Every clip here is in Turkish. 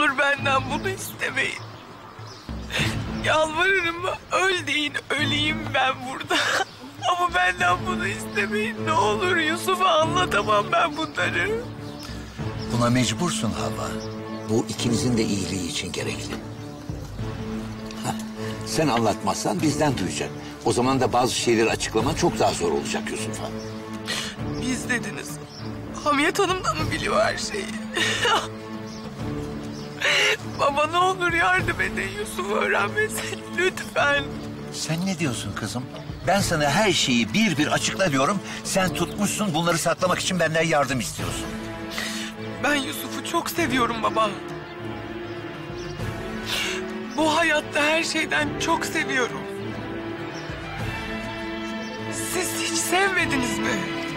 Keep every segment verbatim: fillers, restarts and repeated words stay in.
olur benden bunu istemeyin. Yalvarırım, öl deyin, öleyim ben burada. Ama benden bunu istemeyin. Ne olur Yusuf'a anlatamam ben bunları. Buna mecbursun Havva. Bu ikinizin de iyiliği için gerekli. Heh, sen anlatmazsan bizden duyacak. O zaman da bazı şeyleri açıklaman çok daha zor olacak Yusuf'a. Biz dediniz. Hamiyet Hanım da mı biliyor her şeyi? Baba ne olur yardım edin, Yusuf öğrenmesin lütfen. Sen ne diyorsun kızım? Ben sana her şeyi bir bir açıkla diyorum. Sen tutmuşsun bunları saklamak için benden yardım istiyorsun. Ben Yusuf'u çok seviyorum baba. Bu hayatta her şeyden çok seviyorum. Siz hiç sevmediniz mi?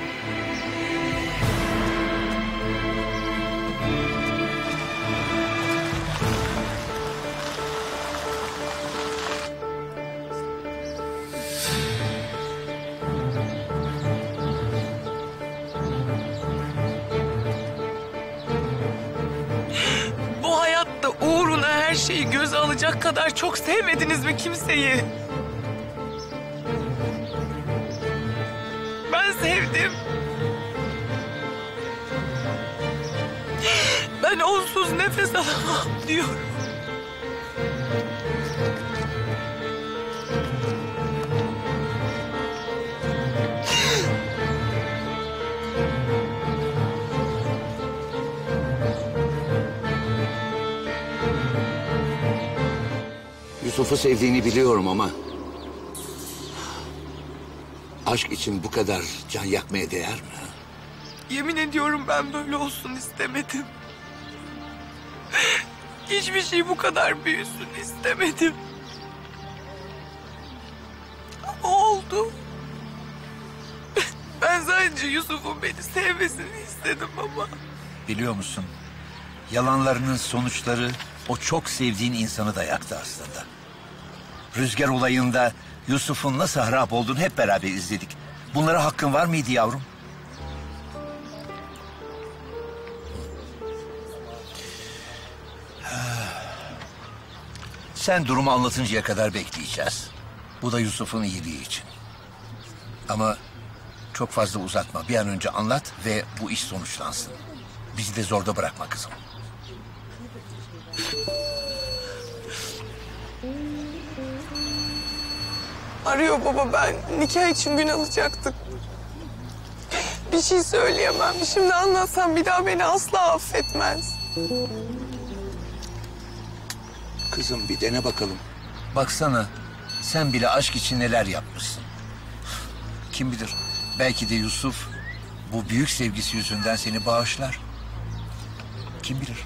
Bu hayatta uğruna her şeyi göze alacak kadar çok sevmediniz mi kimseyi? Ben sevdim. Ben onsuz nefes alamam diyorum. Yusuf'u sevdiğini biliyorum ama... aşk için bu kadar can yakmaya değer mi? Yemin ediyorum ben böyle olsun istemedim. Hiçbir şey bu kadar büyüsün istemedim. Ama oldu. Ben sadece Yusuf'un beni sevmesini istedim ama. Biliyor musun? Yalanlarının sonuçları o çok sevdiğin insanı da yaktı aslında. Rüzgar olayında Yusuf'un nasıl harap olduğunu hep beraber izledik. Bunlara hakkın var mıydı yavrum? Sen durumu anlatıncaya kadar bekleyeceğiz. Bu da Yusuf'un iyiliği için. Ama çok fazla uzatma. Bir an önce anlat ve bu iş sonuçlansın. Bizi de zorda bırakma kızım. Arıyor baba, ben nikah için gün alacaktık. Bir şey söyleyemem. Şimdi anlatsam bir daha beni asla affetmez. Kızım bir dene bakalım. Baksana sen bile aşk için neler yapmışsın. Kim bilir belki de Yusuf bu büyük sevgisi yüzünden seni bağışlar. Kim bilir?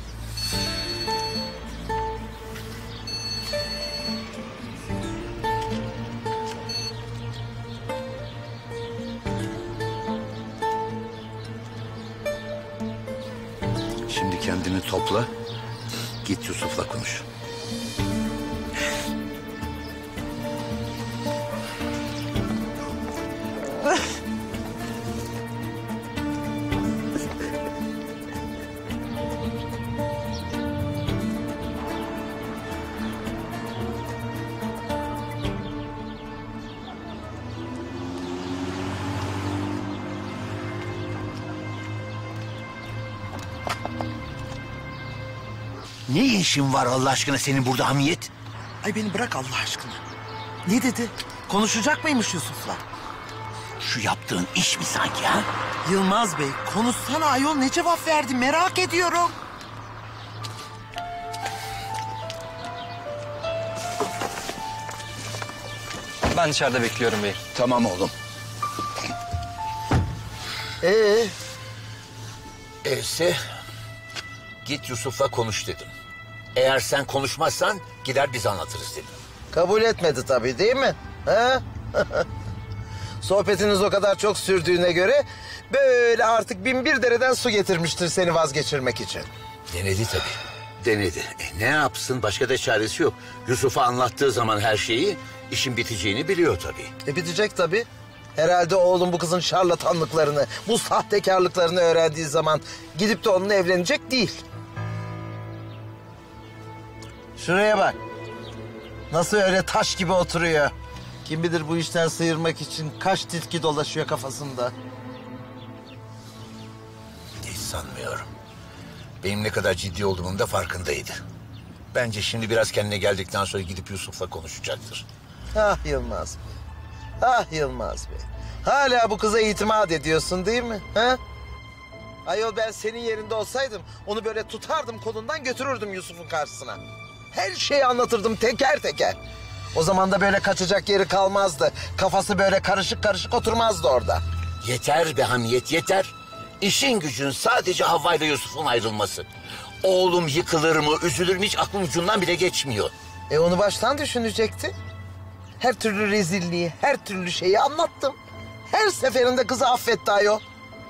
Şimdi kendini topla. Git Yusuf'la konuş. Ne işin var Allah aşkına senin burada Hamiyet? Ay beni bırak Allah aşkına. Ne dedi? Konuşacak mıymış Yusuf'la? Şu yaptığın iş mi sanki ha? Yılmaz Bey, konuşsana ayol, ne cevap verdi merak ediyorum. Ben dışarıda bekliyorum bey. Tamam oğlum. Ee, Eyse git Yusuf'la konuş dedim. Eğer sen konuşmazsan gider biz anlatırız dedim. kabul etmedi tabii değil mi? Ha? Sohbetiniz o kadar çok sürdüğüne göre böyle artık bin bir dereden su getirmiştir seni vazgeçirmek için. Denedi tabii. Denedi. E, ne yapsın? Başka da çaresi yok. Yusuf'a anlattığı zaman her şeyi işin biteceğini biliyor tabii. E bitecek tabii. Herhalde oğlum bu kızın şarlatanlıklarını, bu sahtekarlıklarını öğrendiği zaman gidip de onunla evlenecek değil. Şuraya bak. Nasıl öyle taş gibi oturuyor. Kim bilir bu işten sıyırmak için kaç tilki dolaşıyor kafasında. Hiç sanmıyorum. Benim ne kadar ciddi olduğumun da farkındaydı. Bence şimdi biraz kendine geldikten sonra gidip Yusuf'la konuşacaktır. Ah Yılmaz Bey. Ah Yılmaz Bey. Hala bu kıza itimat ediyorsun değil mi? Ha? Ayol ben senin yerinde olsaydım onu böyle tutardım kolundan götürürdüm Yusuf'un karşısına. Her şeyi anlatırdım teker teker. O zaman da böyle kaçacak yeri kalmazdı. Kafası böyle karışık karışık oturmazdı orada. Yeter be Hamiyet, yeter. İşin gücün sadece Havva ile Yusuf'un ayrılması. Oğlum yıkılır mı, üzülür mü hiç aklım ucundan bile geçmiyor. E onu baştan düşünecekti. Her türlü rezilliği, her türlü şeyi anlattım. Her seferinde kızı affetti ayol.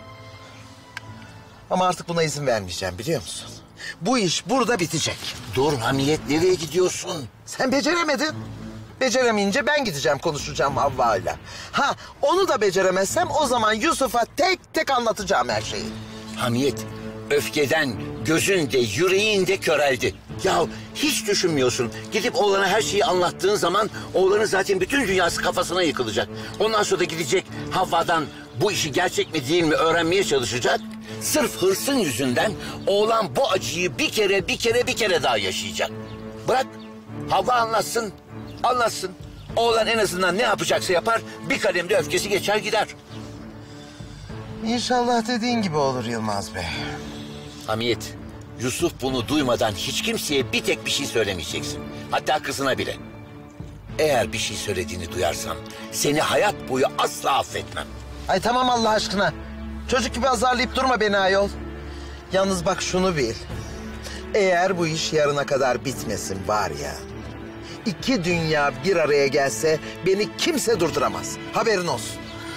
Ama artık buna izin vermeyeceğim biliyor musun? Bu iş burada bitecek. Dur Hamiyet, nereye gidiyorsun? Sen beceremedin. Beceremeyince ben gideceğim konuşacağım Havva'yla. Ha onu da beceremezsem o zaman Yusuf'a tek tek anlatacağım her şeyi. Hamiyet, öfkeden gözün de yüreğin de köreldi. Ya hiç düşünmüyorsun. Gidip oğlana her şeyi anlattığın zaman oğlanın zaten bütün dünyası kafasına yıkılacak. Ondan sonra da gidecek Havva'dan bu işi gerçek mi değil mi öğrenmeye çalışacak. Sırf hırsın yüzünden oğlan bu acıyı bir kere bir kere bir kere daha yaşayacak. Bırak Havva anlatsın, anlatsın. Oğlan en azından ne yapacaksa yapar, bir kalemde öfkesi geçer gider. İnşallah dediğin gibi olur Yılmaz Bey. Hamiyet, Yusuf bunu duymadan hiç kimseye bir tek bir şey söylemeyeceksin. Hatta kızına bile. Eğer bir şey söylediğini duyarsam seni hayat boyu asla affetmem. Ay tamam Allah aşkına. Çocuk gibi azarlayıp durma beni ayol. Yalnız bak şunu bil. Eğer bu iş yarına kadar bitmesin var ya... iki dünya bir araya gelse beni kimse durduramaz. Haberin olsun.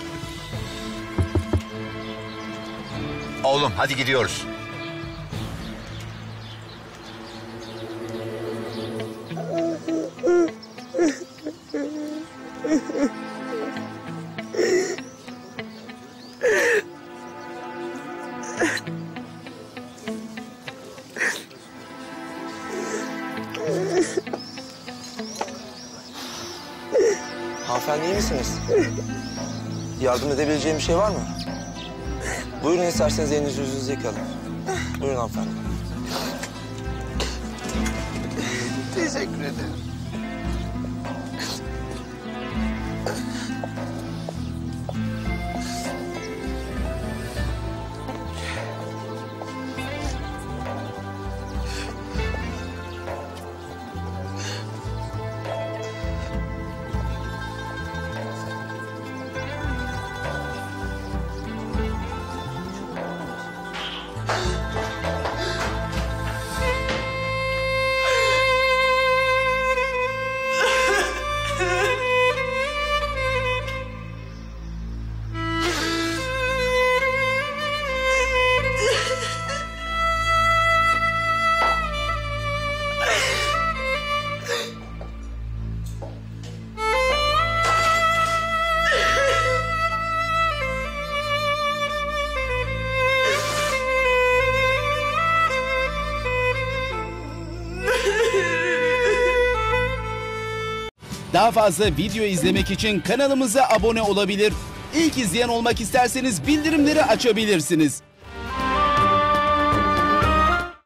Oğlum hadi gidiyoruz. Hanımefendi iyi misiniz? Yardım edebileceğim bir şey var mı? Buyurun isterseniz elinizi yüzünüzü yıkayalım. Buyurun hanımefendi. Teşekkür ederim. Daha fazla video izlemek için kanalımıza abone olabilir. İlk izleyen olmak isterseniz bildirimleri açabilirsiniz.